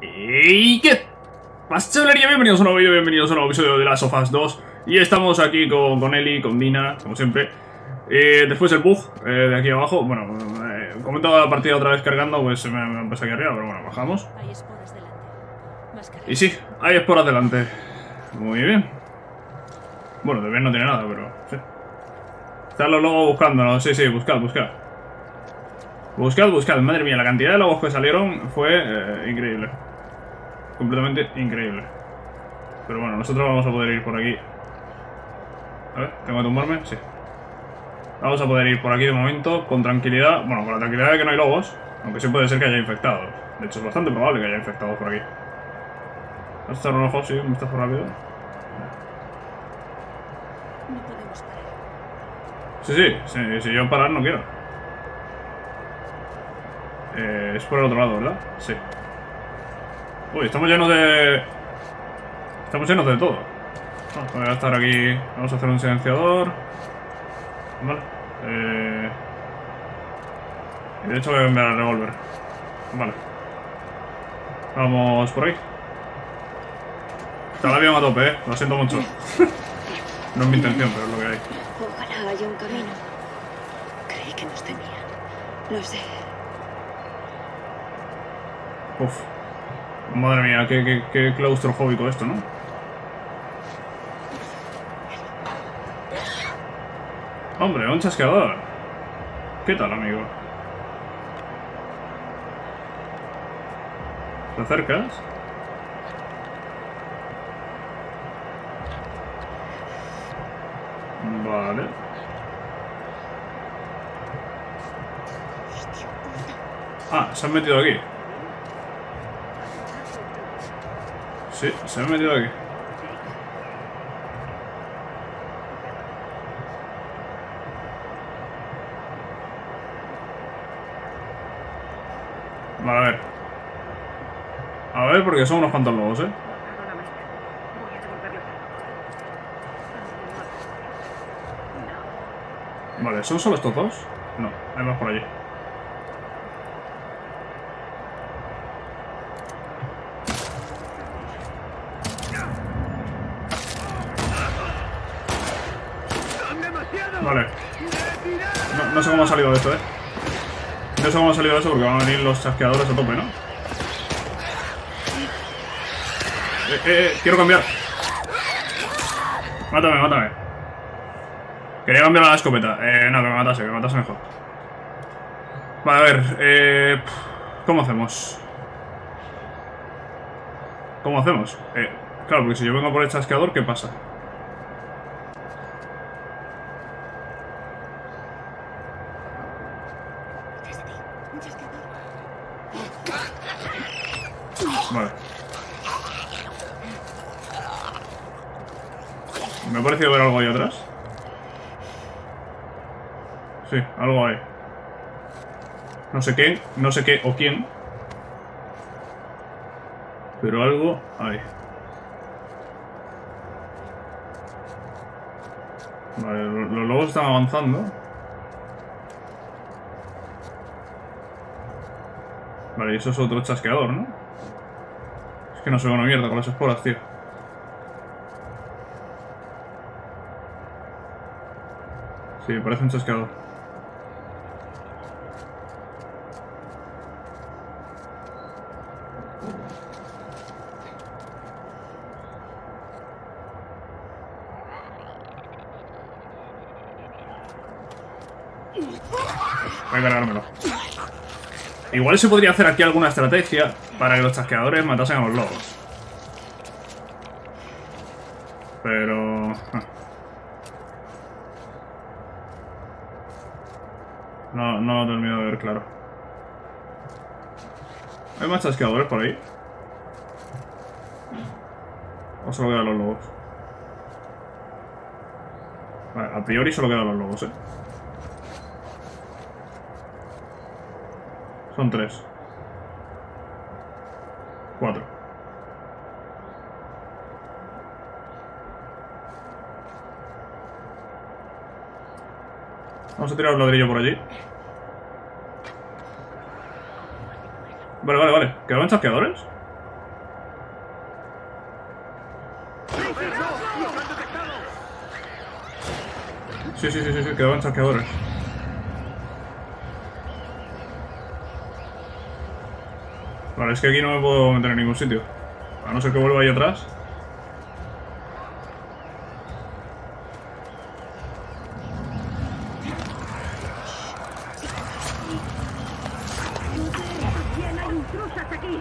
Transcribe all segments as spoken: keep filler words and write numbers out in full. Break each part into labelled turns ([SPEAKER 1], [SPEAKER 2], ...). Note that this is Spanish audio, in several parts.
[SPEAKER 1] ¿Y qué pasa, chavalería? Bienvenidos a un nuevo vídeo, bienvenidos a un nuevo episodio de Last of Us dos. Y estamos aquí con, con Ellie, con Dina, como siempre. eh, Después del bug, eh, de aquí abajo. Bueno, eh, como toda la partida otra vez cargando, pues se me, me han pasado aquí arriba, pero bueno, bajamos.
[SPEAKER 2] Hay esporas delante. Mascarilla.
[SPEAKER 1] Y sí, hay esporas delante. Muy bien. Bueno, de bien no tiene nada, pero sí. Están los lobos buscándonos, sí, sí, buscad, buscad. Buscad, buscad, madre mía, la cantidad de lobos que salieron fue eh, increíble. Completamente increíble. Pero bueno, nosotros vamos a poder ir por aquí. A ver, ¿tengo que tumbarme? Sí. Vamos a poder ir por aquí de momento, con tranquilidad. Bueno, con la tranquilidad de que no hay lobos. Aunque sí puede ser que haya infectados. De hecho, es bastante probable que haya infectados por aquí. ¿Vas a estar rojo? Sí, un vistazo rápido.
[SPEAKER 2] No podemos parar.
[SPEAKER 1] Sí, sí, sí, si yo parar no quiero. Eh, es por el otro lado, ¿verdad? Sí. Uy, estamos llenos de... Estamos llenos de todo. Ah, voy a estar aquí. Vamos a hacer un silenciador. Vale. Eh... Y de hecho voy a cambiar el revólver. Vale. Vamos por ahí. Está el avión a tope, eh. Lo siento mucho. No es mi intención, pero es lo que hay.
[SPEAKER 3] Ojalá haya un camino. Creí que nos temían. Lo sé.
[SPEAKER 1] Uf. Madre mía, qué, qué, qué claustrofóbico esto, ¿no? Hombre, un chasqueador. ¿Qué tal, amigo? ¿Te acercas? Vale. Ah, se han metido aquí. Sí, se han metido aquí. Vale, a ver. A ver, porque son unos cuantos lobos, ¿eh? Vale, ¿son solo estos dos? No, hay más por allí. Vale. No, no sé cómo ha salido de esto, ¿eh? No sé cómo ha salido de eso porque van a venir los chasqueadores a tope, ¿no? Eh, eh, eh, quiero cambiar. Mátame, mátame. Quería cambiar a la escopeta. Eh, no, que me matase, que me matase mejor. Vale, a ver. Eh, ¿Cómo hacemos? ¿Cómo hacemos? Eh, claro, porque si yo vengo por el chasqueador, ¿qué pasa? Vale. Me ha parecido ver algo ahí atrás. Sí, algo hay. No sé qué, no sé qué o quién. Pero algo hay. Vale, los lobos están avanzando. Vale, y eso es otro chasqueador, ¿no? Es que no se ve una mierda con las esporas, tío. Sí, parece un chasqueador. Voy a cargármelo. Igual se podría hacer aquí alguna estrategia para que los chasqueadores matasen a los lobos. Pero... Ah. No, no lo termino de ver claro. ¿Hay más chasqueadores por ahí? ¿O solo quedan los lobos? Vale, a priori solo quedan los lobos, eh. Son tres. Cuatro. Vamos a tirar un ladrillo por allí. Vale, vale, vale. ¿Quedaban chasqueadores? Sí, sí, sí, sí, sí, quedaban chasqueadores. Vale, es que aquí no me puedo meter en ningún sitio. A no ser que vuelva ahí atrás.
[SPEAKER 3] ¡Bien, hay intrusas aquí!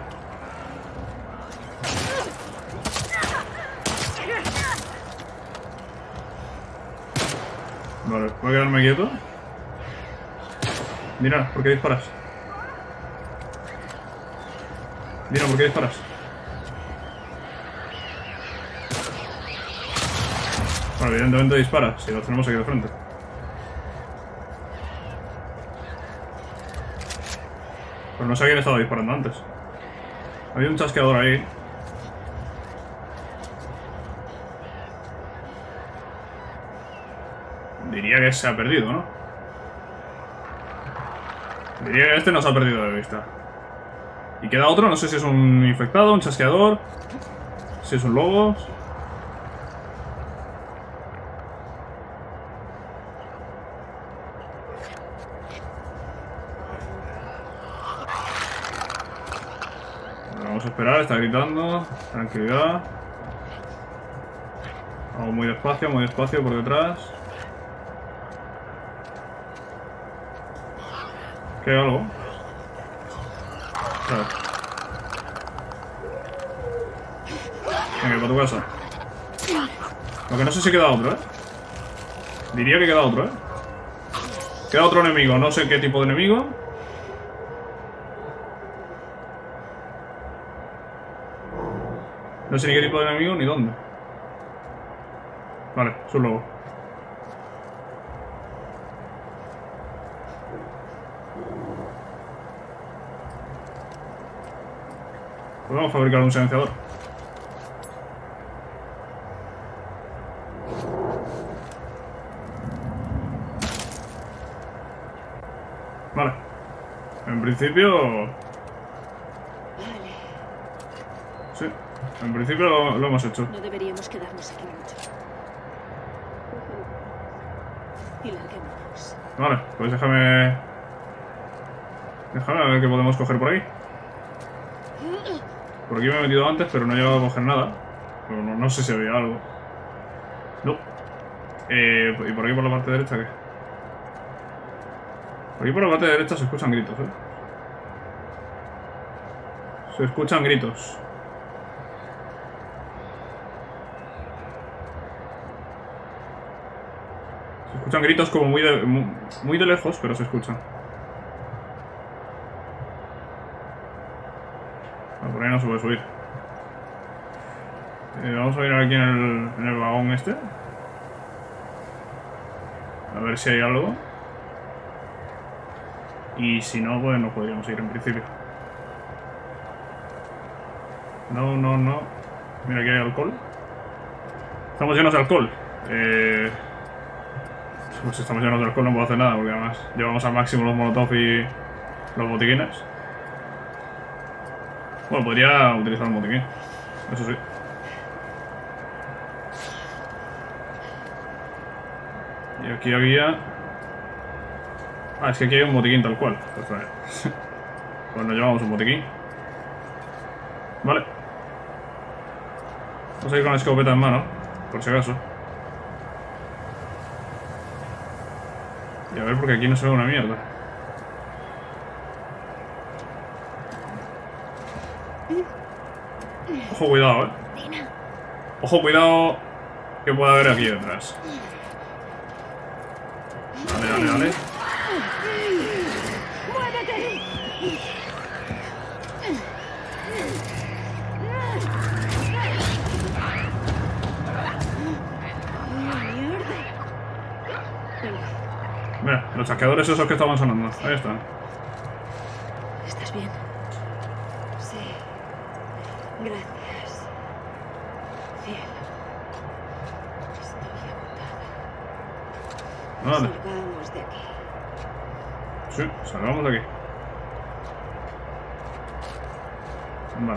[SPEAKER 1] Vale, voy a quedarme quieto. Mira, ¿por qué disparas? Mira, ¿por qué disparas? Bueno, evidentemente dispara, si lo tenemos aquí de frente. Pero no sé a quién estaba disparando antes. Había un chasqueador ahí. Diría que se ha perdido, ¿no? Diría que este nos ha perdido de vista. Y queda otro, no sé si es un infectado, un chasqueador, si es un lobo. Vamos a esperar, está gritando. Tranquilidad. Vamos muy despacio, muy despacio por detrás. ¿Qué hay algo? A ver. Venga, para tu casa. Aunque no sé si queda otro, ¿eh? Diría que queda otro, ¿eh? Queda otro enemigo, no sé qué tipo de enemigo. No sé ni qué tipo de enemigo ni dónde. Vale, es un lobo. Podemos fabricar un silenciador. Vale. En principio... Sí. En principio lo, lo hemos hecho.
[SPEAKER 2] No deberíamos quedarnos aquí mucho. Y larguémonos.
[SPEAKER 1] Vale, pues déjame... Déjame ver qué podemos coger por ahí. Por aquí me he metido antes, pero no he llegado a coger nada. Pero no, no sé si había algo. No. Eh, ¿Y por aquí por la parte derecha qué? Por aquí por la parte derecha se escuchan gritos, ¿eh? Se escuchan gritos. Se escuchan gritos como muy de, muy, muy de lejos, pero se escuchan. Ah, por ahí no se puede subir. Eh, vamos a mirar aquí en el, en el vagón este. A ver si hay algo. Y si no, pues no podríamos ir en principio. No, no, no. Mira, aquí hay alcohol. Estamos llenos de alcohol. Eh... Pues si estamos llenos de alcohol no puedo hacer nada, porque además llevamos al máximo los molotov y los botiquines. Bueno, podría utilizar un botiquín. Eso sí. Y aquí había... Ah, es que aquí hay un botiquín tal cual. Pues, vale. Pues nos llevamos un botiquín. Vale. Vamos a ir con la escopeta en mano, por si acaso. Y a ver, porque aquí no se ve una mierda. Ojo, cuidado, eh. Ojo, cuidado, que puede haber aquí detrás. Vale, vale, vale. Mira, los chasqueadores esos que estaban sonando. Ahí están.
[SPEAKER 2] ¿Estás bien? Sí. Gracias. Cielo. Estoy agotada.
[SPEAKER 1] Vale.
[SPEAKER 2] Salgamos de aquí.
[SPEAKER 1] Sí, salgamos de aquí. Vale.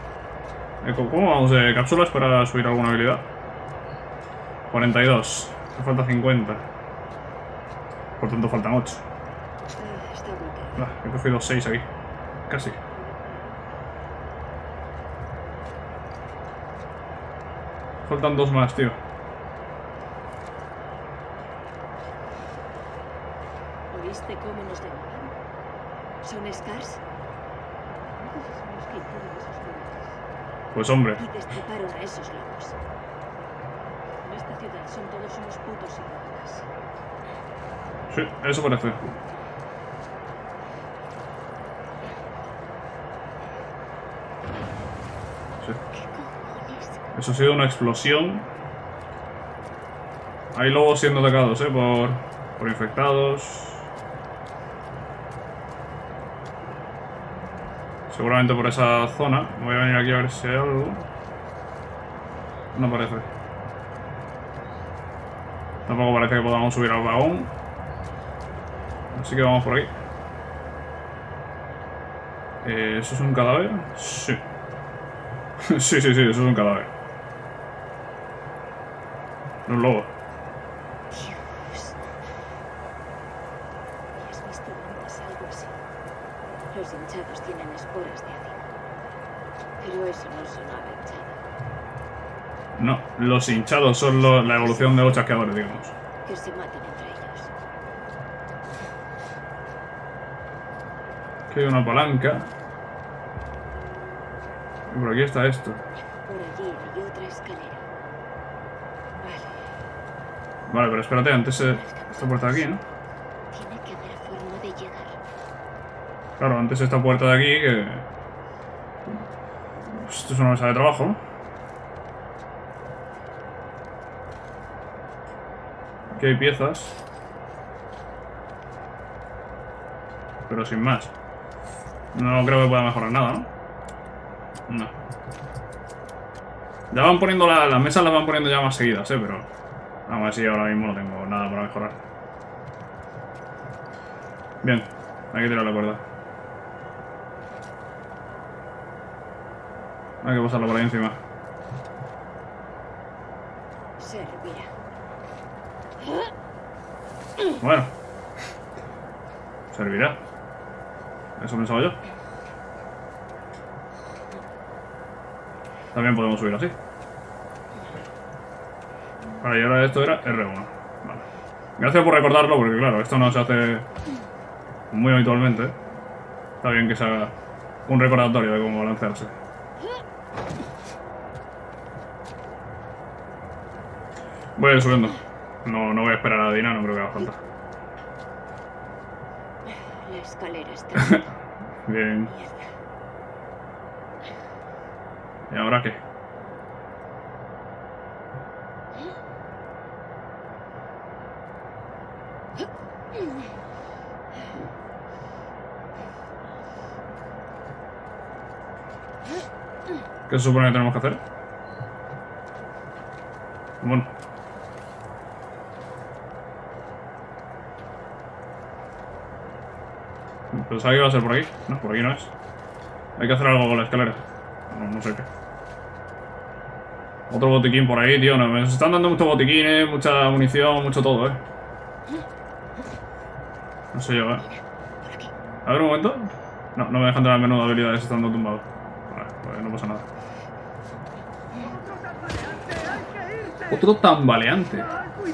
[SPEAKER 1] Eh, ¿Cómo vamos de cápsulas para subir alguna habilidad? cuarenta y dos. Me falta cincuenta. Por tanto faltan ocho.
[SPEAKER 2] Ah, está bloqueado.
[SPEAKER 1] Ah, he cogido seis aquí. Casi. Faltan dos más, tío.
[SPEAKER 2] ¿Oíste cómo nos llamaban? ¿Son Scars? Entonces son los que hicieron esos crímenes.
[SPEAKER 1] Pues hombre.
[SPEAKER 2] Y destriparon a esos lobos. En esta ciudad son todos unos putos psicópatas.
[SPEAKER 1] Sí, eso parece. Sí.
[SPEAKER 3] ¿Qué cojones?
[SPEAKER 1] Eso ha sido una explosión. Hay lobos siendo atacados, eh, por, por infectados. Seguramente por esa zona. Voy a venir aquí a ver si hay algo. No parece. Tampoco parece que podamos subir al vagón. Así que vamos por aquí. Eh, ¿Eso es un cadáver? Sí. Sí, sí, sí, eso es un cadáver. Un lobo.
[SPEAKER 2] Dios. ¿Has visto antes algo así? Los hinchados tienen esporas de ácido. Pero eso no sonaba hinchado.
[SPEAKER 1] No, los hinchados son lo- la evolución de los chasqueadores, digamos.
[SPEAKER 2] Que se maten entre ellos.
[SPEAKER 1] Aquí hay una palanca. Y por aquí está esto.
[SPEAKER 2] Por allí hay otra escalera. Vale.
[SPEAKER 1] Vale, pero espérate, antes eh, esta puerta de aquí, ¿no?
[SPEAKER 3] Tiene que haber forma de llegar.
[SPEAKER 1] Claro, antes esta puerta de aquí que... Esto es una mesa de trabajo, ¿no? Aquí hay piezas. Pero sin más. No creo que pueda mejorar nada, ¿no? No. Ya van poniendo la, las mesas, las van poniendo ya más seguidas, ¿eh? Pero aún así ahora mismo no tengo nada para mejorar. Bien, hay que tirar la cuerda. Hay que pasarlo por ahí encima.
[SPEAKER 2] Servirá.
[SPEAKER 1] Bueno. Servirá. Eso pensaba yo. También podemos subir así. Vale, y ahora esto era erre uno. Vale. Gracias por recordarlo, porque claro, esto no se hace muy habitualmente. Está bien que se haga un recordatorio de cómo balancearse. Voy a ir subiendo. No, no voy a esperar a Dina, no creo que haga falta.
[SPEAKER 2] La escalera está.
[SPEAKER 1] Bien.
[SPEAKER 2] Mierda.
[SPEAKER 1] ¿Y ahora qué? ¿Qué se supone que tenemos que hacer? Bueno. Pensaba que iba a ser por aquí. No, por aquí no es. Hay que hacer algo con la escalera. No, no sé qué. Otro botiquín por ahí, tío. No, me están dando muchos botiquines, mucha munición, mucho todo, eh. No sé yo, eh. A ver un momento. No, no me dejan entrar al menú de habilidades estando tumbado. Vale, pues no pasa nada. Otro tambaleante.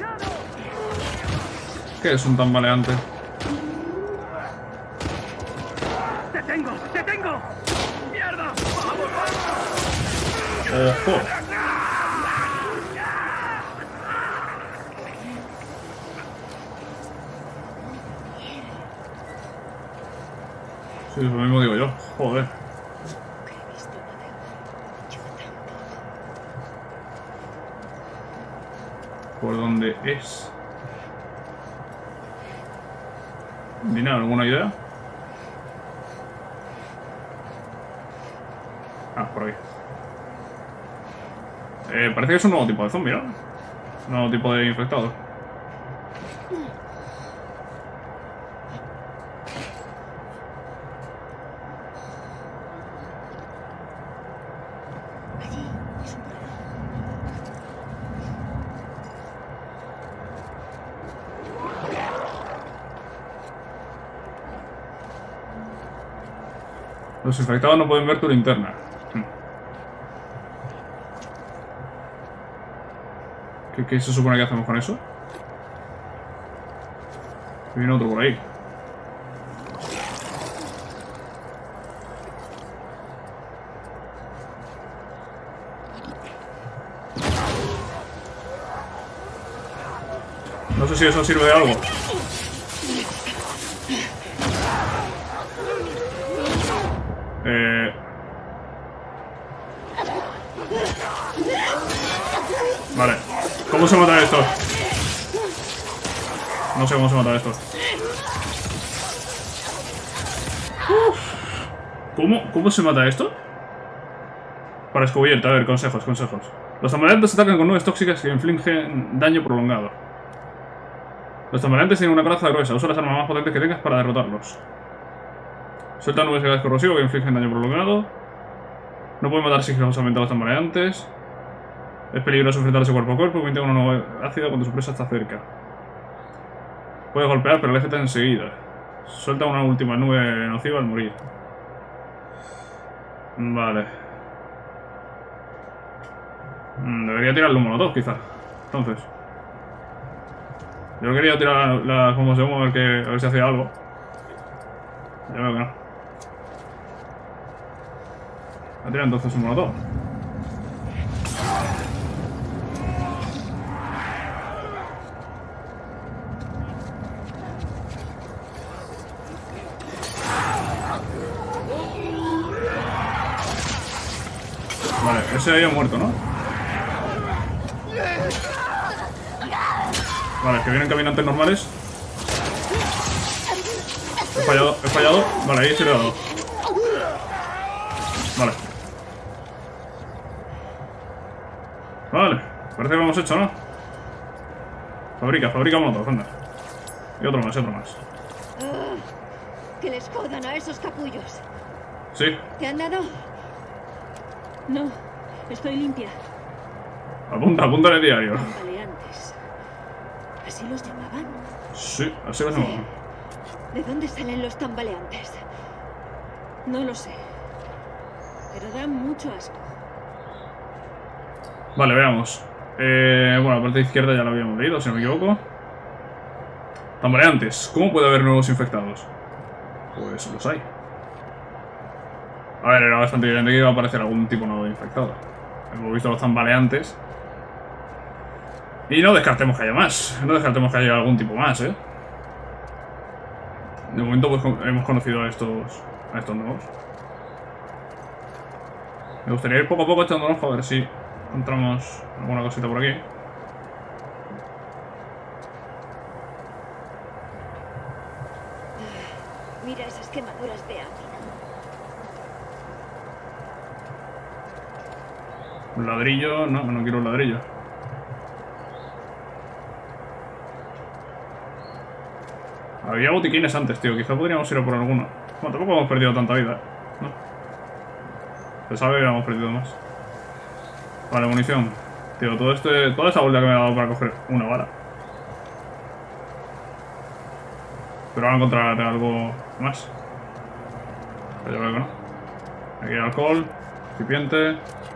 [SPEAKER 1] ¿Qué es un tambaleante?
[SPEAKER 4] ¡Te tengo! ¡Te tengo! ¡Mierda!
[SPEAKER 1] ¡Ojo! Sí, lo mismo digo yo. Joder.
[SPEAKER 2] Nunca he visto nada. Yo tampoco.
[SPEAKER 1] ¿Por dónde es? ¿Dina, alguna idea? Ah, por ahí. Eh, parece que es un nuevo tipo de zombie, ¿no? Un nuevo tipo de infectado.
[SPEAKER 2] Allí es un corredor.
[SPEAKER 1] Los infectados no pueden ver tu linterna. Hmm. ¿Qué, ¿Qué se supone que hacemos con eso? Viene otro por ahí. No sé si eso sirve de algo. Eh... Vale. ¿Cómo se mata esto? No sé cómo se mata esto. ¿Cómo, ¿Cómo se mata esto? Para escubierta, a ver, consejos, consejos. Los tambaleantes atacan con nubes tóxicas que infligen daño prolongado. Los tambaleantes tienen una coraza gruesa. Usa las armas más potentes que tengas para derrotarlos. Suelta nubes de gas corrosivo que infligen daño prolongado. No pueden matar sigilosamente a los tambaleantes. Es peligroso enfrentarse cuerpo a cuerpo, emite una nube ácida cuando su presa está cerca. Puede golpear, pero aléjate enseguida. Suelta una última nube nociva al morir. Vale. Debería tirarle un molotov, quizá. Entonces. Yo quería tirar las bombas de humo a ver, que, a ver si hacía algo. Ya veo que no. Voy a tirar entonces un molotov. Vale, ese ahí ha muerto, ¿no? Vale, que vienen caminantes normales. He fallado, he fallado. Vale, ahí se le ha dado. Vale. Vale, parece que lo hemos hecho, ¿no? Fabrica, fabrica motos, anda. Y otro más, y otro más.
[SPEAKER 2] Uh, que les jodan a esos capullos.
[SPEAKER 1] Sí.
[SPEAKER 2] ¿Te han dado? No, estoy limpia.
[SPEAKER 1] Apunta, apunta en el diario.
[SPEAKER 2] Tambaleantes. ¿Así los llamaban?
[SPEAKER 1] Sí, así lo llamaban.
[SPEAKER 2] ¿De dónde salen los tambaleantes? No lo sé. Pero dan mucho asco.
[SPEAKER 1] Vale, veamos. Eh, bueno, la parte izquierda ya lo habíamos leído, si no me equivoco. Tambaleantes. ¿Cómo puede haber nuevos infectados? Pues los hay. A ver, era bastante evidente que iba a aparecer algún tipo nuevo de infectado. Hemos visto los tambaleantes. Y no descartemos que haya más. No descartemos que haya algún tipo más, ¿eh? De momento pues hemos conocido a estos, a estos nuevos. Me gustaría ir poco a poco echando un ojo a ver si encontramos alguna cosita por aquí.
[SPEAKER 2] Mira esas quemaduras de ácido.
[SPEAKER 1] Un ladrillo, no, no quiero un ladrillo. Había botiquines antes, tío, quizá podríamos ir a por alguno. Bueno, tampoco hemos perdido tanta vida, ¿no? Pensaba que habíamos perdido más. Vale, munición. Tío, todo este, toda esa vuelta que me ha dado para coger una bala. Pero ahora encontrar algo más. Pero yo veo que no. Aquí hay alcohol, recipiente.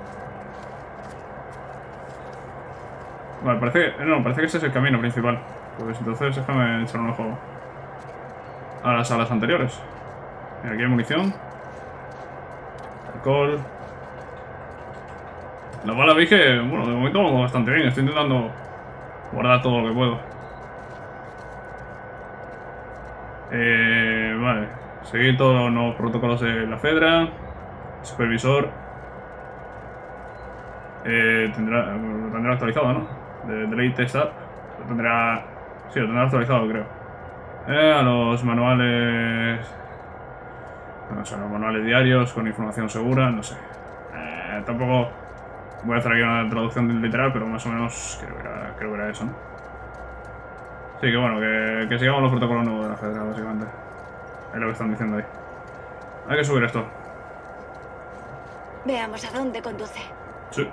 [SPEAKER 1] Vale, parece que, no, parece que ese es el camino principal. Pues entonces déjame echar un ojo a las salas anteriores. Mira, aquí hay munición. Alcohol. La bala veis que, bueno, de momento vamos bastante bien. Estoy intentando guardar todo lo que puedo. Eh, vale. Seguir todos los nuevos protocolos de la Fedra. Supervisor. Eh, tendrá, lo tendrá actualizado, ¿no? De, de ley test app. Lo tendrá... Sí, lo tendrá actualizado, creo. Eh, a los manuales... No sé, los manuales diarios con información segura, no sé. Eh, tampoco voy a hacer aquí una traducción literal, pero más o menos creo que era, creo que era eso, ¿no? Sí, que bueno, que, que sigamos los protocolos nuevos de la Fedra, básicamente. Es lo que están diciendo ahí. Hay que subir esto.
[SPEAKER 2] Veamos a dónde conduce.
[SPEAKER 1] Sí.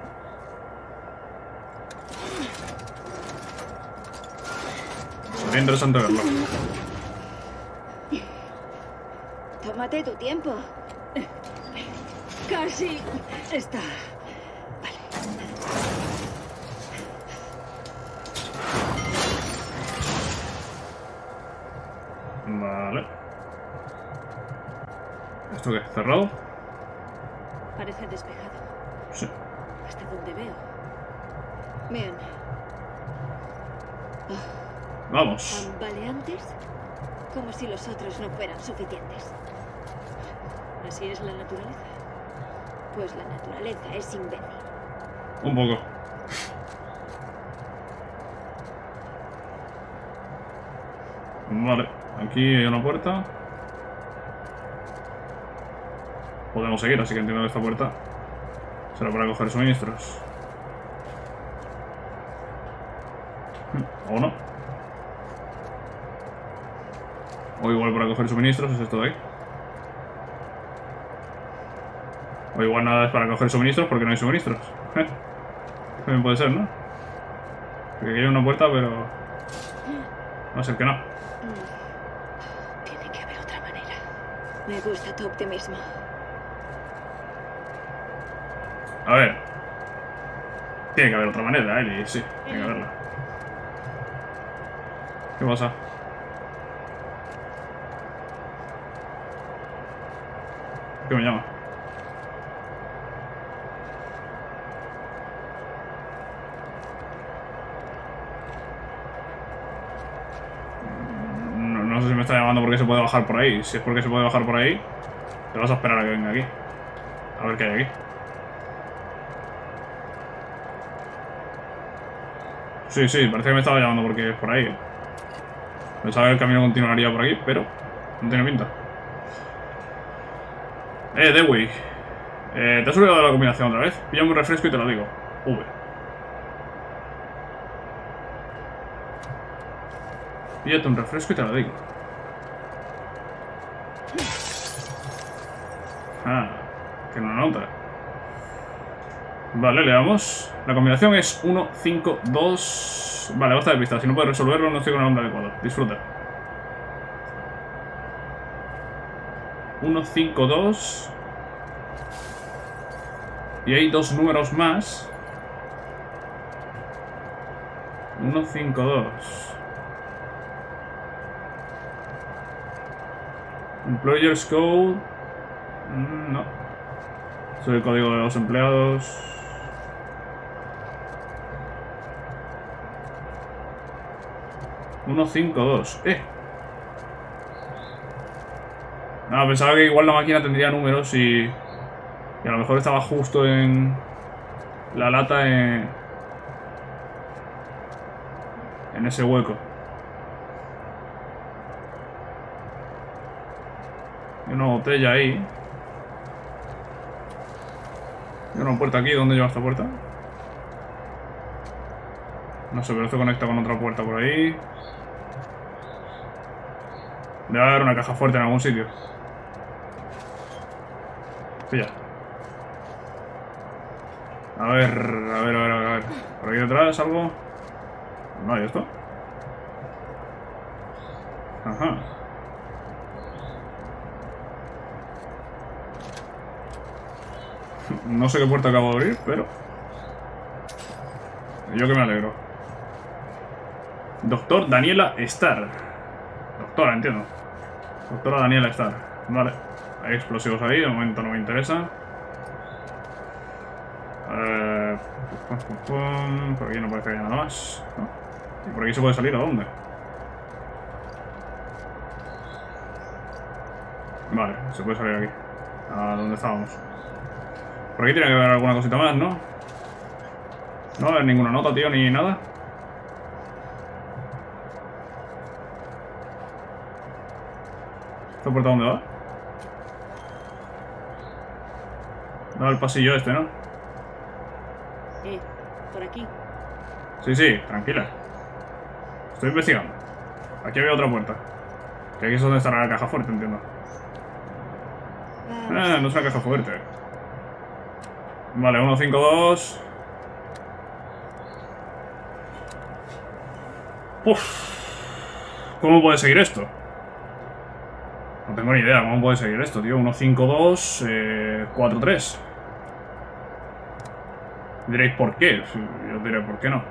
[SPEAKER 1] Sería interesante verlo.
[SPEAKER 2] Tómate tu tiempo. Casi está. Vale.
[SPEAKER 1] Vale. ¿Esto qué? ¿Cerrado?
[SPEAKER 2] Parece despejado.
[SPEAKER 1] Sí.
[SPEAKER 2] Hasta donde veo. Bien.
[SPEAKER 1] Vamos.
[SPEAKER 2] ¿Tambaleantes? Como si los otros no fueran suficientes. ¿Así es la naturaleza? Pues la naturaleza es imbécil.
[SPEAKER 1] Un poco. Vale. Aquí hay una puerta. Podemos seguir, así que entiendo que esta puerta será para coger suministros. O no. O igual para coger suministros es esto de ahí. O igual nada es para coger suministros porque no hay suministros. ¿Eh? También puede ser, ¿no? Porque aquí hay una puerta, pero... va a ser que no.
[SPEAKER 2] Tiene que haber otra manera. Me gusta tu optimismo.
[SPEAKER 1] A ver. Tiene que haber otra manera, Ellie, sí. Tiene que haberla. ¿Qué pasa? ¿Qué me llama? No, no sé si me está llamando porque se puede bajar por ahí. Si es porque se puede bajar por ahí, te vas a esperar a que venga aquí. A ver qué hay aquí. Sí, sí, parece que me estaba llamando porque es por ahí. Pensaba que el camino continuaría por aquí, pero no tiene pinta. Eh, Dewey. Eh, ¿te has olvidado de la combinación otra vez? Píllame un refresco y te lo digo. V. Píllate un refresco y te lo digo. Ah, tiene una nota. Vale, le damos. La combinación es uno, cinco, dos... Vale, basta de pistas. Si no puedes resolverlo, no estoy con el nombre adecuado. Disfruta. uno, cinco, dos... Y hay dos números más. uno, cinco, dos... Employer's Code... No. Soy el código de los empleados... uno, cinco, dos... ¡Eh! No, pensaba que igual la máquina tendría números y... Y a lo mejor estaba justo en... La lata en... En ese hueco. Hay una botella ahí. Hay una puerta aquí. ¿Dónde lleva esta puerta? No sé, pero esto conecta con otra puerta por ahí. Debe haber una caja fuerte en algún sitio. Pilla. A ver, a ver, a ver, a ver. ¿Por aquí detrás algo? No hay esto. Ajá. No sé qué puerta acabo de abrir, pero... Yo que me alegro. Doctor Daniela Starr. Doctora, entiendo. Doctora Daniela Starr. Vale. Hay explosivos ahí, de momento no me interesa. Eh, pum, pum, pum. Por aquí no parece que haya nada más, ¿no? ¿Y por aquí se puede salir a dónde? Vale, se puede salir aquí. ¿A dónde estábamos? Por aquí tiene que haber alguna cosita más, ¿no? No va a haber ninguna nota, tío, ni nada. ¿Esta puerta dónde va? Va al pasillo este, ¿no?
[SPEAKER 2] Eh, por aquí.
[SPEAKER 1] Sí, sí, tranquila. Estoy investigando. Aquí había otra puerta. Que aquí es donde estará la caja fuerte, entiendo.
[SPEAKER 2] Vamos.
[SPEAKER 1] Ah, no es una caja fuerte. Vale, uno, cinco, dos. Uf. ¿Cómo puede seguir esto? No tengo ni idea cómo puede seguir esto, tío. uno cinco dos, eh, cuatro tres. Diréis, ¿por qué? Yo diré, ¿por qué no?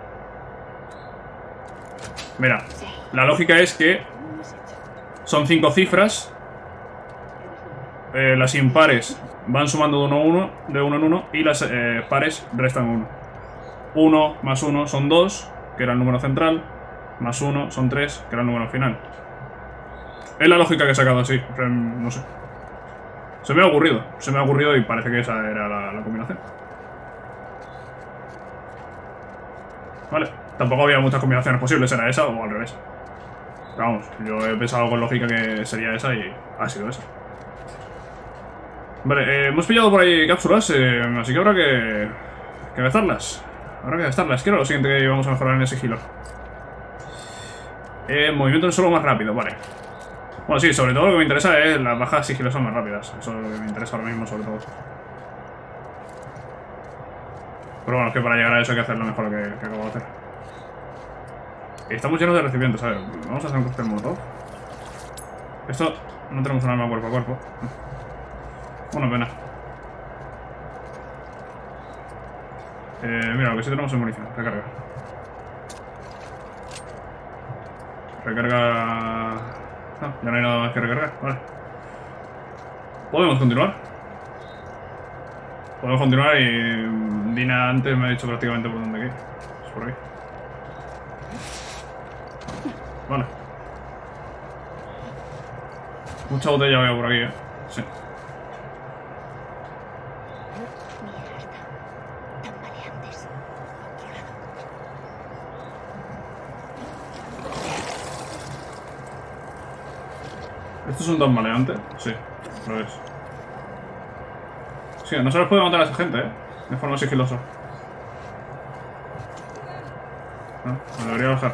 [SPEAKER 1] Mira, la lógica es que son cinco cifras. Eh, las impares van sumando de uno a uno, de uno en uno, y las eh, pares restan uno. uno más uno son dos, que era el número central, más uno son tres, que era el número final. Es la lógica que he sacado así, o sea, no sé. Se me ha ocurrido, se me ha ocurrido y parece que esa era la, la combinación. Vale, tampoco había muchas combinaciones posibles, era esa o al revés. Pero vamos, yo he pensado con lógica que sería esa y ha sido esa. Vale, eh, hemos pillado por ahí cápsulas, eh, así que habrá que, que gastarlas. Habrá que gastarlas, que era lo siguiente que íbamos a mejorar en el sigilo. Eh, movimiento en suelo más rápido, vale. Bueno, sí, sobre todo lo que me interesa es las bajas sigilosas más rápidas. Eso es lo que me interesa ahora mismo, sobre todo. Pero bueno, es que para llegar a eso hay que hacer lo mejor que, que acabo de hacer. Estamos llenos de recipientes, a ver, vamos a hacer un cóctel molotov. Esto, no tenemos un arma cuerpo a cuerpo. Una pena. Eh, mira, lo que sí tenemos es munición, recarga. Recarga... No, ya no hay nada más que recargar, vale. Podemos continuar. Podemos continuar y Dina antes me ha dicho prácticamente por dónde hay que ir. Es por ahí. Vale. Mucha botella veo por aquí, eh. Sí. ¿Esto es un tambaleante? Sí, lo es. Sí, no se les puede matar a esa gente, ¿eh? De forma sigilosa. Ah, me debería bajar.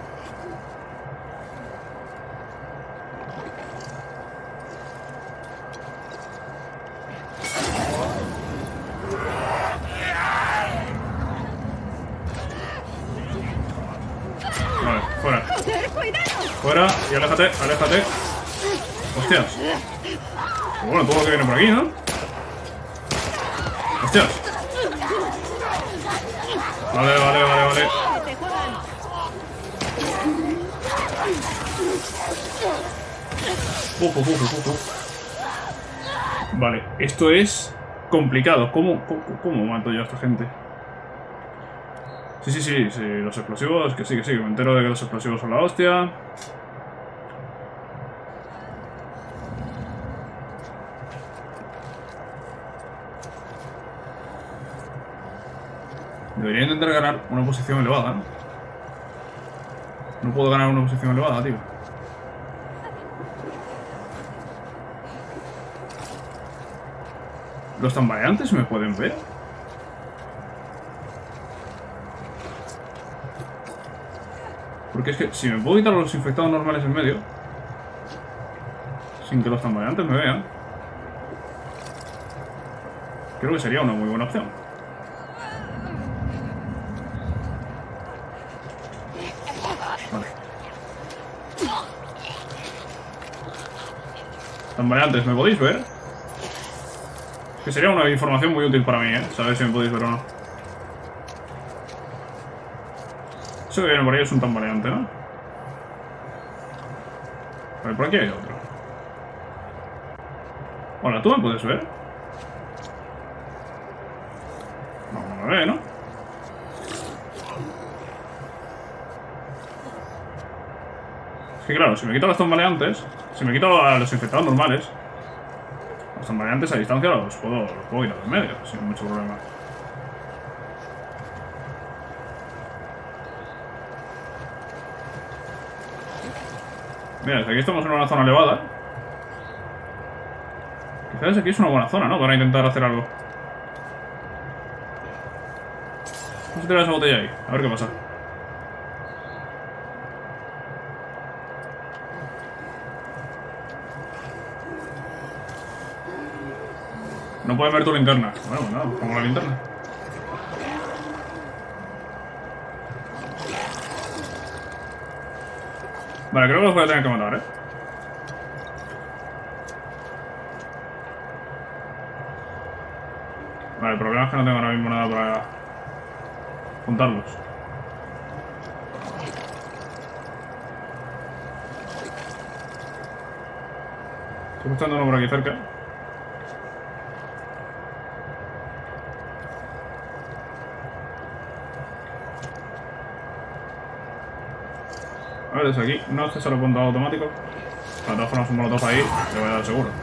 [SPEAKER 1] Vale, fuera. Fuera y aléjate, aléjate. Hostias. Bueno, todo lo que viene por aquí, ¿no? Hostias. Vale, vale, vale, vale. Uf, uf, uf, uf, uf. Vale, esto es complicado. ¿Cómo, cómo, cómo mato yo a esta gente? Sí, sí, sí, sí, los explosivos, que sí, que sí, que me entero de que los explosivos son la hostia. Debería intentar ganar una posición elevada, ¿no? No puedo ganar una posición elevada, tío. ¿Los tambaleantes me pueden ver? Porque es que si me puedo quitar los infectados normales en medio, sin que los tambaleantes me vean, creo que sería una muy buena opción. Vale. Tambaleantes, ¿me podéis ver? Que sería una información muy útil para mí, ¿eh? Saber si me podéis ver o no. Eso que viene por ahí es un tambaleante, ¿no? Vale, por aquí hay otro. Hola, ¿tú me puedes ver? No, no me ve, ¿no? Es que claro, si me quito los tambaleantes, si me quito a los infectados normales, los tambaleantes a distancia los puedo, los puedo quitar de medio, sin mucho problema. Mira, desde aquí estamos en una zona elevada. Quizás aquí es una buena zona, ¿no? Para intentar hacer algo. Vamos a tirar esa botella ahí, a ver qué pasa. No puedes ver tu linterna. Bueno, pues nada, pongo la linterna. Vale, creo que los voy a tener que matar, ¿eh? Vale, el problema es que no tengo ahora mismo nada para juntarlos. Estoy buscando uno por aquí cerca. A ver, desde aquí. No es que se lo he apuntado automático. De todas formas, un molotov ahí le voy a dar seguro.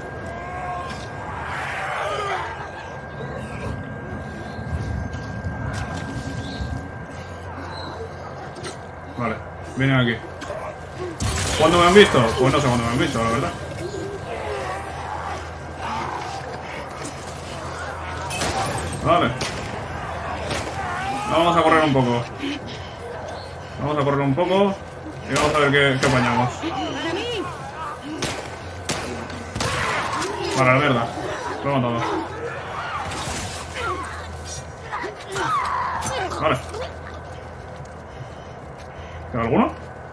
[SPEAKER 1] Vale, vienen aquí. ¿Cuándo me han visto? Pues no sé cuándo me han visto, la verdad. Vale. Vamos a correr un poco. Vamos a correr un poco. Y vamos a ver qué, qué apañamos. Para la mierda. Lo he matado. Vale. ¿Queda alguno?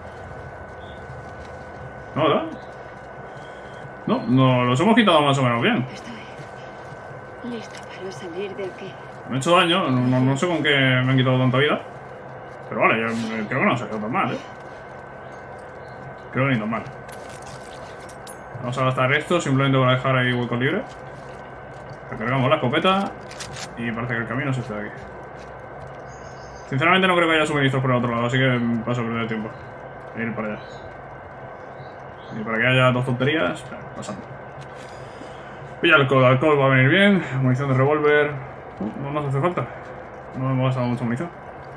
[SPEAKER 1] No, ¿verdad? No, no, los hemos quitado más o menos bien.
[SPEAKER 2] Estoy lista para salir de aquí.
[SPEAKER 1] Me he hecho daño, no, no, no sé con qué me han quitado tanta vida. Pero vale, yo eh, creo que no ha salido tan mal, ¿eh? Creo que ni tan mal. Vamos a gastar esto simplemente para dejar ahí hueco libre. Recargamos la escopeta. Y parece que el camino es este de aquí. Sinceramente no creo que haya suministros por el otro lado, así que paso a perder tiempo. E ir para allá. Y para que haya dos tonterías, pasando. Pilla alcohol, alcohol va a venir bien. Munición de revólver. Uh, no nos hace falta. No hemos gastado mucha munición.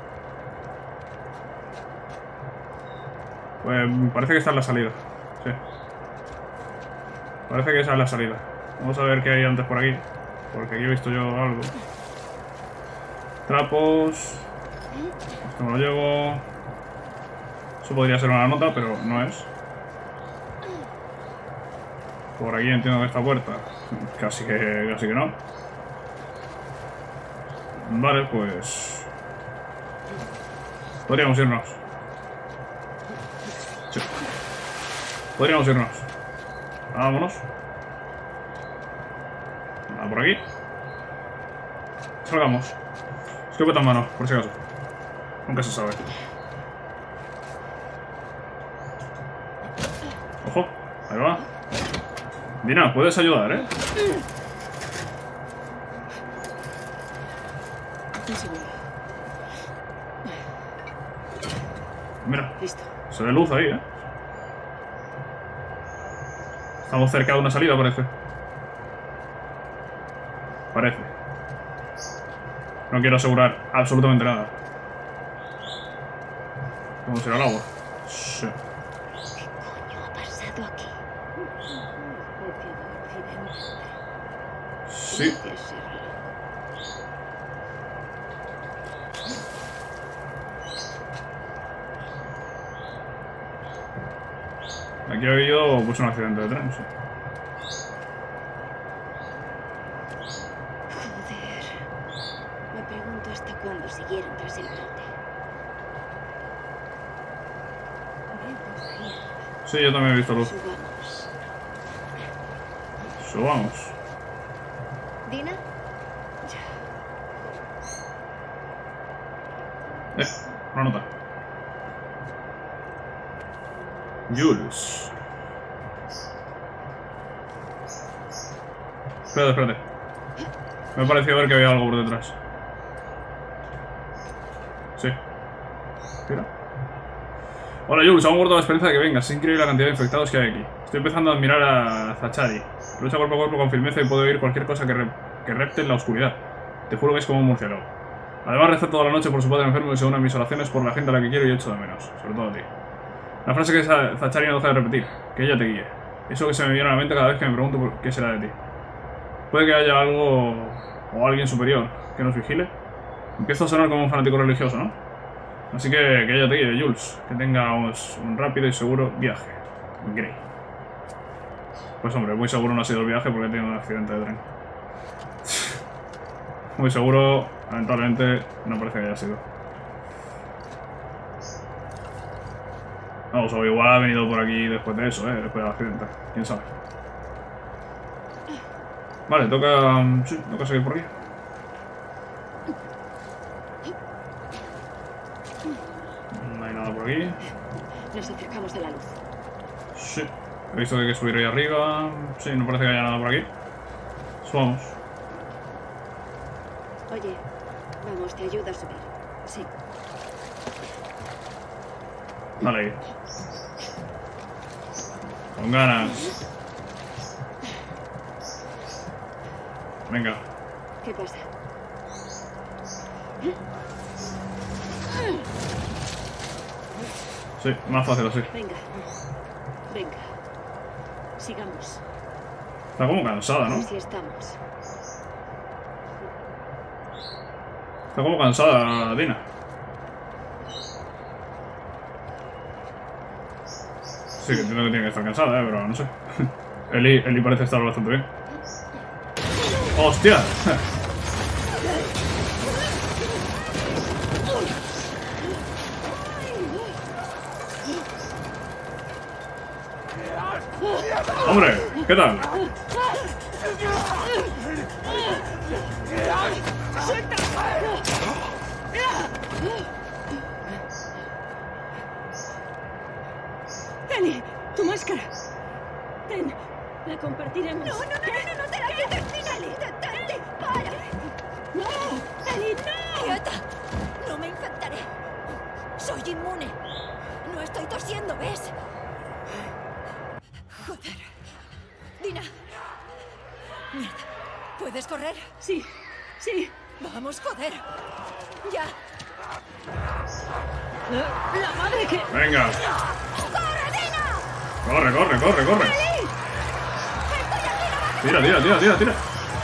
[SPEAKER 1] Pues parece que está en la salida. Sí. Parece que esa es la salida. Vamos a ver qué hay antes por aquí. Porque aquí he visto yo algo. Trapos. Esto me lo llevo. Eso podría ser una nota, pero no es. Por aquí entiendo que esta puerta. Casi que, casi que no. Vale, pues... podríamos irnos. Sí. Podríamos irnos. Vámonos. Nada por aquí. Salgamos. Escopeta en mano, por si acaso. Nunca se sabe. Ojo, ahí va. Dina, puedes ayudar, ¿eh? Mira,
[SPEAKER 2] Listo.
[SPEAKER 1] se ve luz ahí, ¿eh? Estamos cerca de una salida, parece. Parece. No quiero asegurar absolutamente nada. Vamos a ir al agua. Sí.
[SPEAKER 2] ¿Qué coño ha pasado aquí? Una especie de accidente.
[SPEAKER 1] Sí.
[SPEAKER 2] Puede serlo.
[SPEAKER 1] Aquí ha habido pues, un accidente de tren, sí.
[SPEAKER 2] Joder. Me pregunto hasta cuándo siguieron tras el brote. Veo luz.
[SPEAKER 1] Sí, yo también he visto luz.
[SPEAKER 2] Subamos.
[SPEAKER 1] Subamos.
[SPEAKER 2] ¿Dina?
[SPEAKER 1] Eh, una nota. Jules. Espérate, espérate. Me ha parecido ver que había algo por detrás. Sí. Mira. Hola Jules, aún guardo la esperanza de que vengas. Es increíble la cantidad de infectados que hay aquí. Estoy empezando a admirar a Zachary. Lucha cuerpo a cuerpo con firmeza y puedo oír cualquier cosa que, re que repte en la oscuridad. Te juro que es como un murciélago. Además rezo toda la noche por su padre enfermo y se une a mis oraciones por la gente a la que quiero y echo de menos. Sobre todo a ti. La frase que Zachary no deja de repetir. Que ella te guíe. Eso que se me viene a la mente cada vez que me pregunto por qué será de ti. Puede que haya algo o alguien superior que nos vigile. Empiezo a sonar como un fanático religioso, ¿no? Así que que ella te guíe, Jules. Que tengamos un rápido y seguro viaje. Grey. Pues hombre, muy seguro no ha sido el viaje porque he tenido un accidente de tren. Muy seguro, lamentablemente, no parece que haya sido. Vamos, o igual ha venido por aquí después de eso, ¿eh? Después del accidente. ¿Quién sabe? Vale, toca... sí, toca seguir por aquí. No hay nada por aquí.
[SPEAKER 2] Nos acercamos a la luz.
[SPEAKER 1] Sí. He visto que hay que subir ahí arriba. Sí, no parece que haya nada por aquí. Subamos.
[SPEAKER 2] Oye, vamos, te ayudo a subir. Sí.
[SPEAKER 1] Dale ahí. Con ganas. Venga.
[SPEAKER 2] ¿Qué pasa?
[SPEAKER 1] Sí, más fácil así.
[SPEAKER 2] Venga. Venga. Sigamos.
[SPEAKER 1] Está como cansada, ¿no?
[SPEAKER 2] Así estamos.
[SPEAKER 1] Está como cansada, Dina. Sí, que entiendo que tiene que estar cansada, ¿eh? Pero no sé. Eli, Eli parece estar bastante bien. ¡Hostia! ¡Hombre! ¿Qué tal?
[SPEAKER 2] Eli, tu máscara. Ten, la compartiremos. No, no, no, no, no, no te la quites. Eli, detente, para. No, Eli, no.
[SPEAKER 5] ¡Quieta! ¡No me infectaré! ¡Soy inmune! ¡No estoy tosiendo, ves! ¡Joder! ¡Dina! ¡Mierda! ¿Puedes correr?
[SPEAKER 2] Sí, sí.
[SPEAKER 5] ¡Vamos, joder! ¡Ya!
[SPEAKER 2] La madre que...
[SPEAKER 1] Venga.
[SPEAKER 5] ¡Corre, Dina!
[SPEAKER 1] Corre, corre, corre, corre. Tira, tira, tira, tira, tira.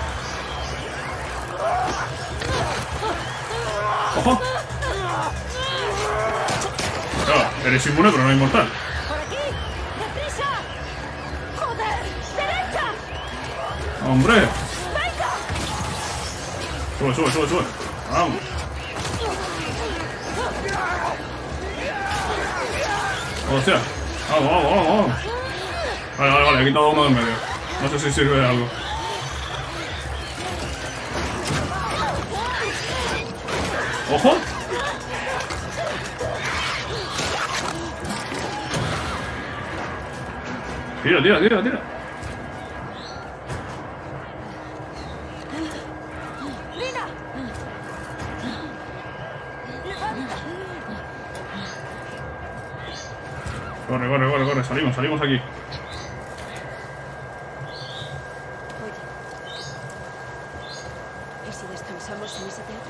[SPEAKER 1] ¡Ojo! No, eres inmune, pero no inmortal.
[SPEAKER 5] ¡Por aquí! ¡Deprisa! ¡Joder! ¡Derecha!
[SPEAKER 1] ¡Hombre!
[SPEAKER 5] ¡Venga!
[SPEAKER 1] Sube, sube, sube, sube. Vamos. ¡Hostia! Vamos, vamos, vamos, vamos. Vale, vale, vale, he quitado uno del medio. No sé si sirve de algo. ¡Ojo! Tira, tira, tira, tira.
[SPEAKER 5] ¡Dina!
[SPEAKER 1] Corre, corre, corre, corre. Salimos, salimos aquí.
[SPEAKER 3] Oye, ¿y si descansamos en ese teatro?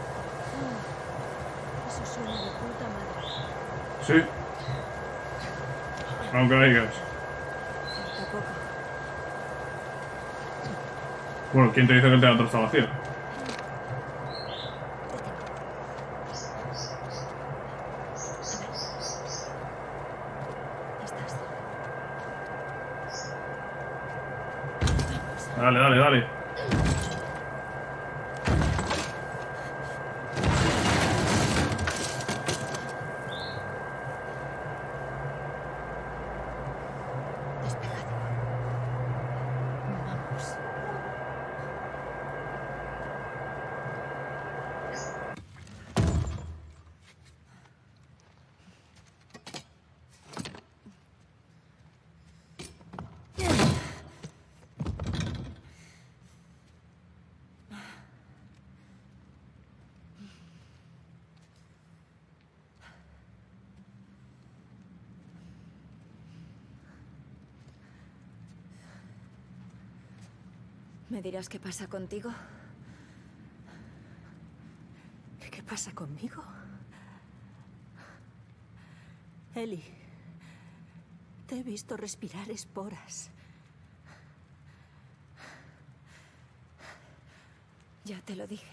[SPEAKER 3] Oh, eso suena de puta madre.
[SPEAKER 1] Sí. Aunque digas.
[SPEAKER 3] Falta poco.
[SPEAKER 1] Bueno, ¿quién te dice que el teatro está vacío?
[SPEAKER 3] Estás.
[SPEAKER 1] Dale, dale, dale.
[SPEAKER 3] Despejado. Vamos. ¿Me dirás qué pasa contigo?
[SPEAKER 5] ¿Qué pasa conmigo? Eli, te he visto respirar esporas.
[SPEAKER 3] Ya te lo dije.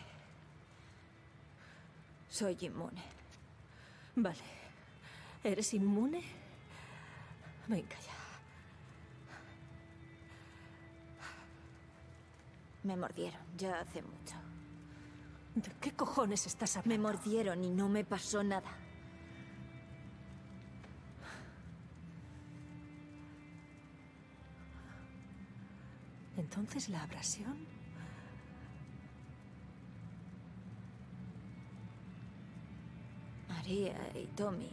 [SPEAKER 3] Soy inmune.
[SPEAKER 5] Vale. ¿Eres inmune? Venga ya.
[SPEAKER 3] Me mordieron ya hace mucho.
[SPEAKER 5] ¿De qué cojones estás
[SPEAKER 3] Me
[SPEAKER 5] hablando?
[SPEAKER 3] mordieron y no me pasó nada.
[SPEAKER 5] ¿Entonces la abrasión? María y Tommy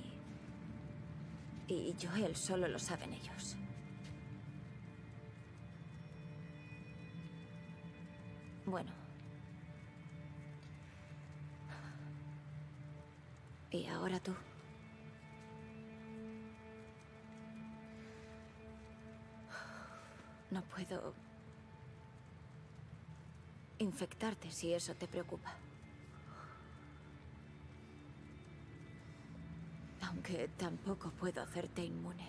[SPEAKER 5] y Joel solo lo saben ellos. Bueno. ¿Y ahora tú? No puedo infectarte si eso te preocupa. Aunque tampoco puedo hacerte inmune.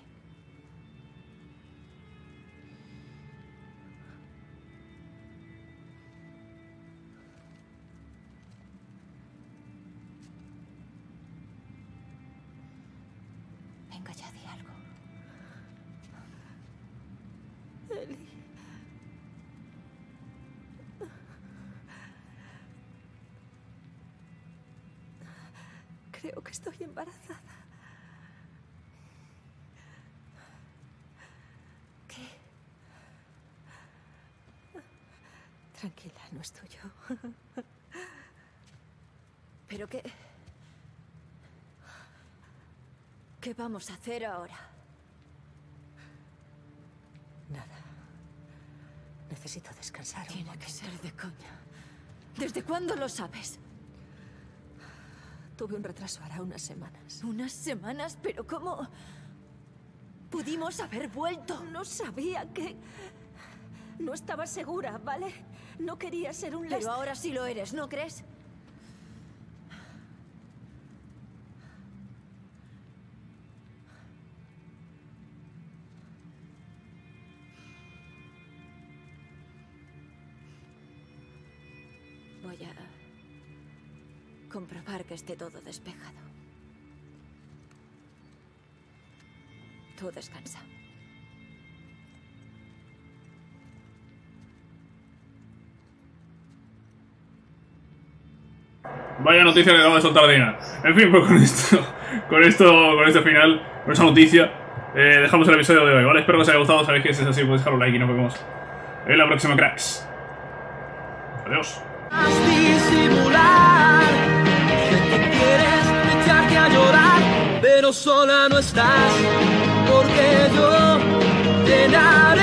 [SPEAKER 5] Venga ya, di algo.
[SPEAKER 3] Eli. Creo que estoy embarazada.
[SPEAKER 5] ¿Qué?
[SPEAKER 3] Tranquila, no es tuyo.
[SPEAKER 5] ¿Pero qué? ¿Qué vamos a hacer ahora?
[SPEAKER 3] Nada. Necesito descansar un
[SPEAKER 5] Tiene
[SPEAKER 3] momento.
[SPEAKER 5] que ser de coña. ¿Desde cuándo lo sabes?
[SPEAKER 3] Tuve un retraso hará unas semanas.
[SPEAKER 5] ¿Unas semanas? ¿Pero cómo? Pudimos haber vuelto.
[SPEAKER 3] No sabía que... No estaba segura, ¿vale? No quería ser un...
[SPEAKER 5] Pero
[SPEAKER 3] lest-
[SPEAKER 5] ahora sí lo eres, ¿no crees? Voy a comprobar que esté todo despejado. Tú descansa.
[SPEAKER 1] Vaya noticia que acabo de soltar Dina. En fin, pues con esto, con esto, con este final, con esa noticia, eh, dejamos el episodio de hoy, ¿vale? Espero que os haya gustado. Sabéis que si es así, podéis dejar un like y nos vemos en la próxima, cracks. Adiós.
[SPEAKER 6] Disimular que quieres echarte a llorar, pero sola no estás, porque yo llenaré